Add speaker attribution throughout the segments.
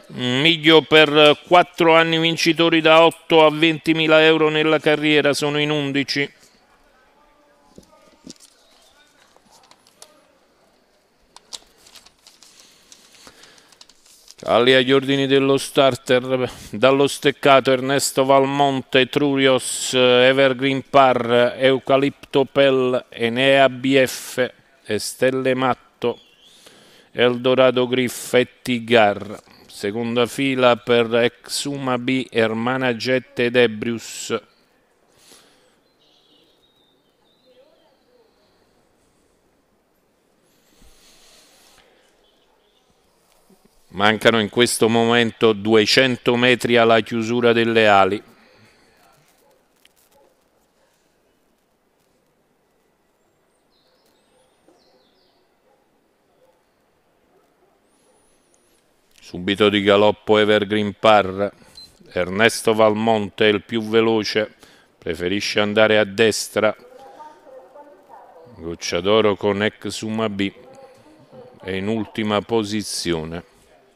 Speaker 1: Miglio per 4 anni vincitori da 8 a 20.000 euro nella carriera, sono in 11. Cavalli agli ordini dello starter, dallo steccato Ernesto Valmonte, Etrurios, Evergreen Par, Eucalipto Pel, Enea BF, Stelle Matto, Eldorado Griff e Tigar. Seconda fila per Exuma B, Hermana Jet ed Ebrius. Mancano in questo momento 200 metri alla chiusura delle ali. Subito di galoppo Evergreen Par. Ernesto Valmonte è il più veloce, preferisce andare a destra. Gocciadoro con Exuma B è in ultima posizione.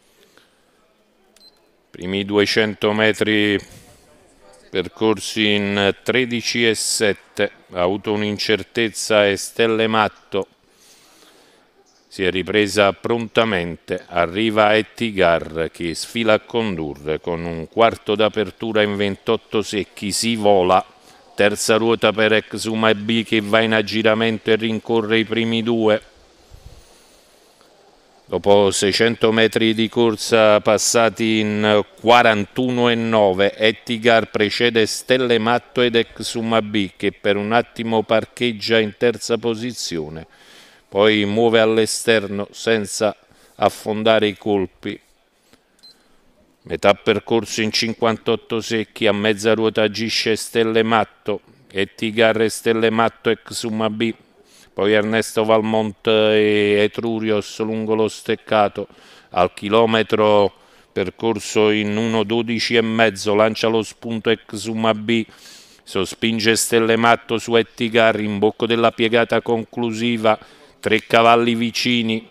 Speaker 1: Primi 200 metri percorsi in 13,7, ha avuto un'incertezza e Stelle Matto si è ripresa prontamente, arriva Ettigar che sfila a condurre con un quarto d'apertura in 28 secchi, si vola, terza ruota per Exuma B che va in aggiramento e rincorre i primi due. Dopo 600 metri di corsa passati in 41,9, Ettigar precede Stelle Matto ed Exuma B che per un attimo parcheggia in terza posizione, poi muove all'esterno senza affondare i colpi. Metà percorso in 58 secchi, a mezza ruota agisce Stelle Matto, Ettigar e Stelle Matto Exuma B. Poi Ernesto Valmonte e Etrurios lungo lo steccato, al chilometro percorso in 1,12,5, lancia lo spunto Exuma B, sospinge Stelle Matto su Ettigar, in bocca della piegata conclusiva, 3 cavalli vicini,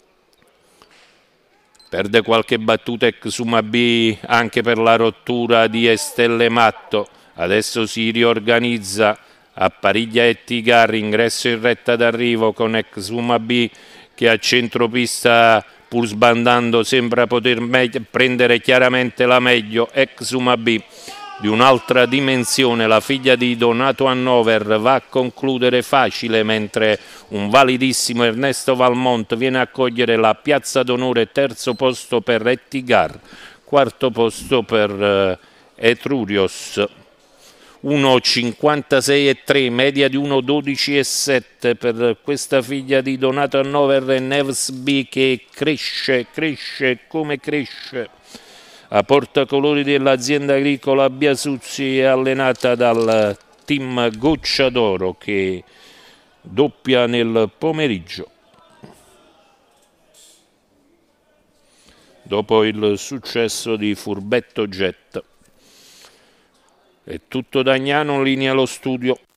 Speaker 1: perde qualche battuta Exuma B anche per la rottura di Stelle Matto, adesso si riorganizza, appariglia Ettigar, ingresso in retta d'arrivo con Exuma B che a centropista pur sbandando sembra poter prendere chiaramente la meglio. Exuma B di un'altra dimensione, la figlia di Donato Hannover, va a concludere facile, mentre un validissimo Ernesto Valmonte viene a cogliere la piazza d'onore, terzo posto per Ettigar, quarto posto per Etrurios. 1,56,3, media di 1,12,7 per questa figlia di Donato Hannover e Neves B che cresce come cresce. A portacolori dell'azienda agricola Biasuzzi è allenata dal team Gocciadoro che doppia nel pomeriggio. Dopo il successo di Furbetto Jet. È tutto da Agnano, linea allo studio.